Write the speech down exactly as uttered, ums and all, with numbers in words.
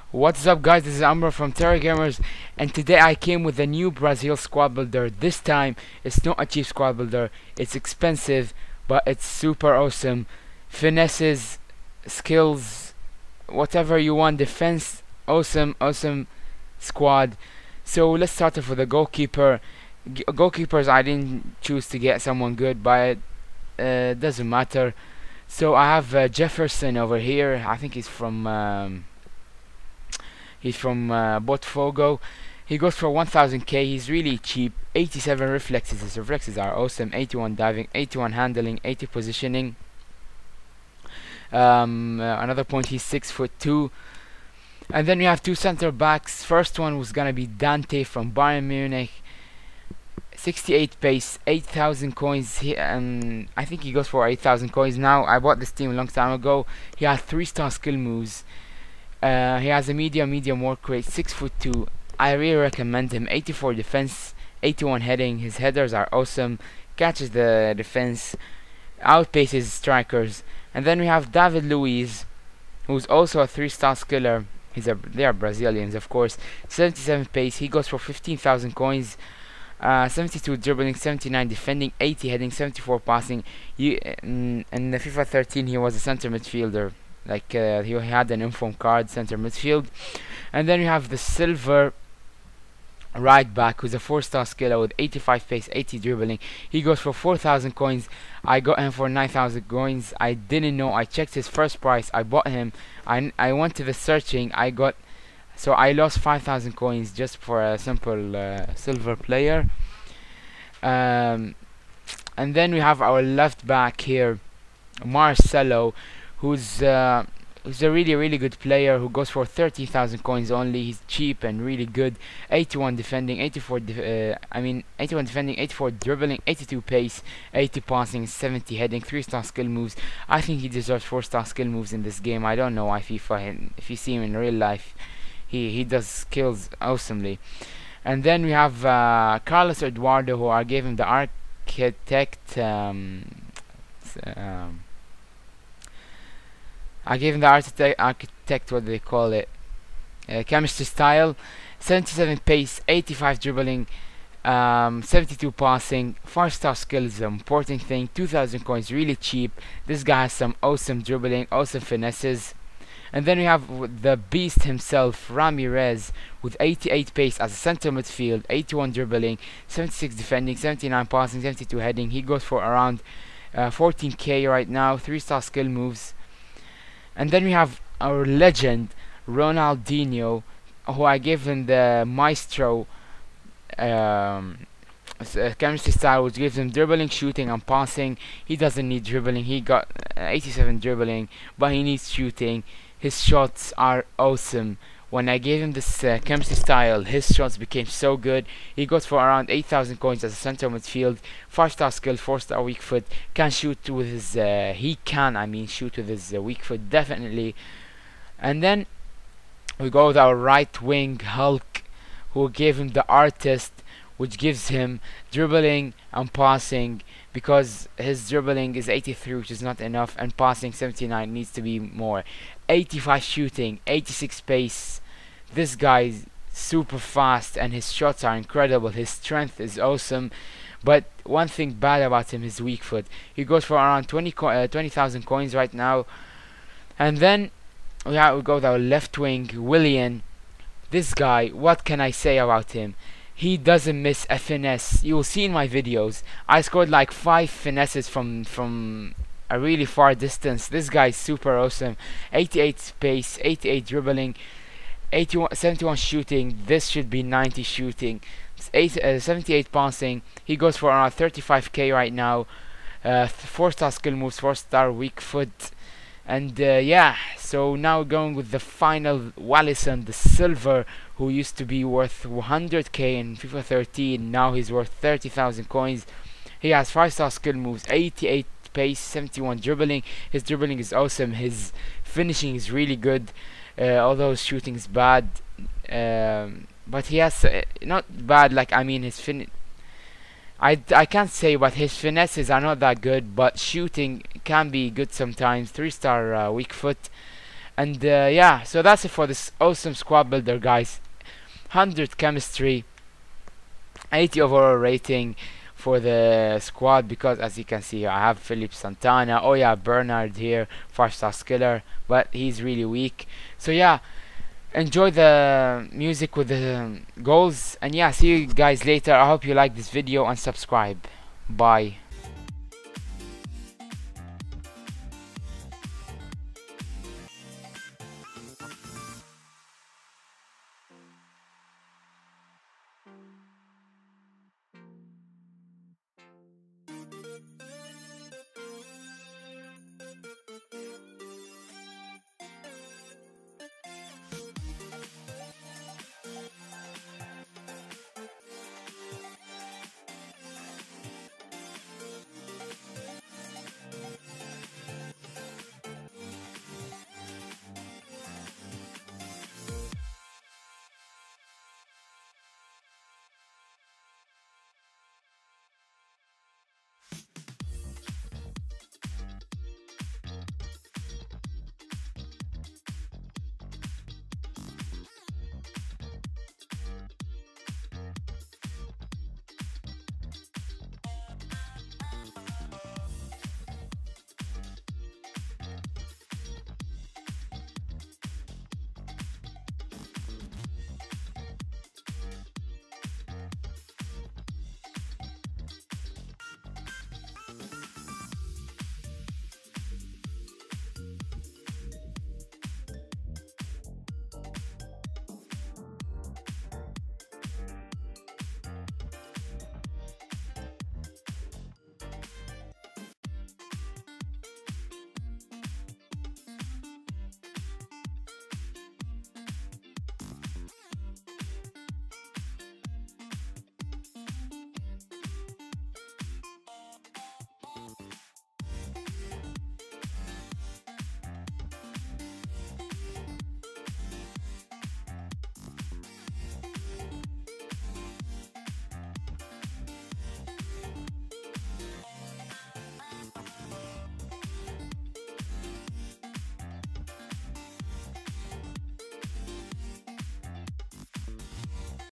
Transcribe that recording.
What's up, guys? This is Amber from Terra Gamers, and today I came with a new Brazil squad builder. This time it's not a cheap squad builder, it's expensive, but it's super awesome. Finesses, skills, whatever you want, defense, awesome, awesome squad. So let's start off with a goalkeeper. G goalkeepers, I didn't choose to get someone good, but it uh, doesn't matter. So I have uh, Jefferson over here. I think he's from um, he's from uh, Botafogo. He goes for one thousand K. He's really cheap. eighty-seven reflexes. His reflexes are awesome. eighty-one diving, eighty-one handling, eighty positioning. Um, uh, another point, he's six foot two. And then we have two center backs. First one was gonna be Dante from Bayern Munich. sixty-eight pace, eight thousand coins. He, um, I think he goes for eight thousand coins now. I bought this team a long time ago. He has three star skill moves. Uh, he has a medium, medium work rate, six foot two. I really recommend him. eighty-four defense, eighty-one heading. His headers are awesome. Catches the defense, outpaces strikers. And then we have David Luiz, who's also a three star skiller. He's a, they are Brazilians, of course. seventy-seven pace. He goes for fifteen thousand coins. Uh, seventy-two dribbling, seventy-nine defending, eighty heading, seventy-four passing. You, in, in the FIFA thirteen, he was a center midfielder. Like uh, he had an inform card, center midfield. And then you have the silver right back, who's a four star skiller with eighty-five pace, eighty dribbling. He goes for four thousand coins. I got him for nine thousand coins. I didn't know. I checked his first price. I bought him. I, I went to the searching. I got. So I lost five thousand coins just for a simple uh, silver player. Um, and then we have our left back here, Marcelo, who's uh, who's a really really good player who goes for thirty thousand coins only. He's cheap and really good. eighty-one defending, eighty-four def uh, I mean eighty-one defending, eighty-four dribbling, eighty-two pace, eighty passing, seventy heading, three star skill moves. I think he deserves four star skill moves in this game. I don't know why FIFA, if you see him in real life, he he does skills awesomely. And then we have uh, Carlos Eduardo, who I gave him the architect um, um, I gave him the architect, architect what do they call it, uh, chemistry style. seventy-seven pace, eighty-five dribbling, um, seventy-two passing, five star skill is the important thing. two thousand coins, really cheap. This guy has some awesome dribbling, awesome finesses. And then we have the beast himself, Ramirez, with eighty-eight pace as a center midfield, eighty-one dribbling, seventy-six defending, seventy-nine passing, seventy-two heading. He goes for around uh, fourteen K right now, three star skill moves. And then we have our legend, Ronaldinho, who I gave him the Maestro um, uh, chemistry style, which gives him dribbling, shooting, and passing. He doesn't need dribbling. He got uh, eighty-seven dribbling, but he needs shooting. His shots are awesome. When I gave him this uh, chemistry style, his shots became so good. He goes for around eight thousand coins as a center midfield, five star skill, four star weak foot. Can shoot with his, uh, he can, I mean, shoot with his uh, weak foot, definitely. And then we go with our right wing, Hulk, who gave him the artist, which gives him dribbling and passing, because his dribbling is eighty-three, which is not enough, and passing seventy-nine, needs to be more. eighty-five shooting, eighty-six pace. This guy is super fast and his shots are incredible. His strength is awesome, but one thing bad about him is weak foot. He goes for around twenty thousand coins right now. And then we, have, we go with our left wing, Willian. This guy, what can I say about him? He doesn't miss a finesse. You will see in my videos, I scored like five finesses from from a really far distance. This guy is super awesome. eighty-eight pace, eighty-eight dribbling, eighty-one, seventy-one shooting. This should be ninety shooting. Eight, uh, seventy-eight passing. He goes for around thirty-five K right now. Uh, four star skill moves, four star weak foot. And uh, yeah, so now going with the final Wallyson, the silver, who used to be worth one hundred K in FIFA thirteen. Now he's worth thirty thousand coins. He has five star skill moves, eighty-eight pace, seventy-one dribbling. His dribbling is awesome. His finishing is really good, uh, although his shooting is bad. Um, but he has uh, not bad, like I mean his fin. I, I can't say, but his finesses are not that good, but shooting can be good sometimes. three star uh, weak foot. And uh, yeah, so that's it for this awesome squad builder, guys. one hundred chemistry, eighty overall rating for the squad, because as you can see I have Philip Santana. Oh yeah, Bernard here, five star skiller, but he's really weak. So yeah, enjoy the music with the goals, and yeah, see you guys later. I hope you like this video and subscribe. Bye.